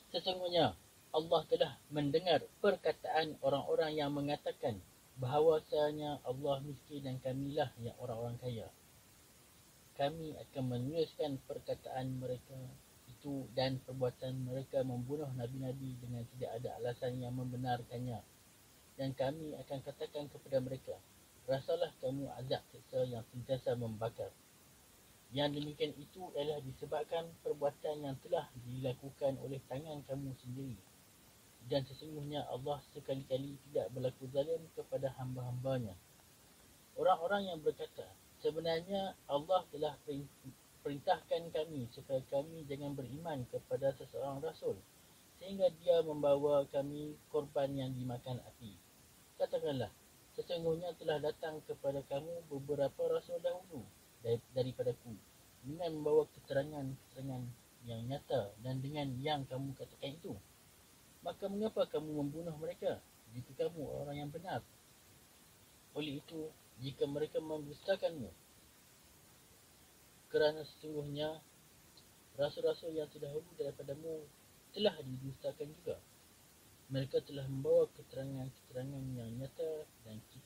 Sesungguhnya Allah telah mendengar perkataan orang-orang yang mengatakan bahawasanya Allah miskin dan kamilah yang orang-orang kaya. Kami akan menuliskan perkataan mereka itu dan perbuatan mereka membunuh nabi-nabi dengan tidak ada alasan yang membenarkannya. Dan kami akan katakan kepada mereka, rasalah kamu azab siksa yang sentiasa membakar. Yang demikian itu adalah disebabkan perbuatan yang telah dilakukan oleh tangan kamu sendiri. Dan sesungguhnya Allah sekali-kali tidak berlaku zalim kepada hamba-hambanya. Orang-orang yang berkata, sebenarnya Allah telah perintahkan kami supaya kami jangan beriman kepada seseorang rasul, sehingga dia membawa kami korban yang dimakan api. Katakanlah, sesungguhnya telah datang kepada kamu beberapa rasul dahulu daripadaku, dengan membawa keterangan-keterangan yang nyata dan dengan yang kamu katakan itu. Maka mengapa kamu membunuh mereka jika kamu orang yang benar? Oleh itu, jika mereka mendustakanmu, kerana sesungguhnya rasul-rasul yang terdahulu daripadamu telah didustakan juga. Mereka telah membawa keterangan-keterangan yang nyata dan kita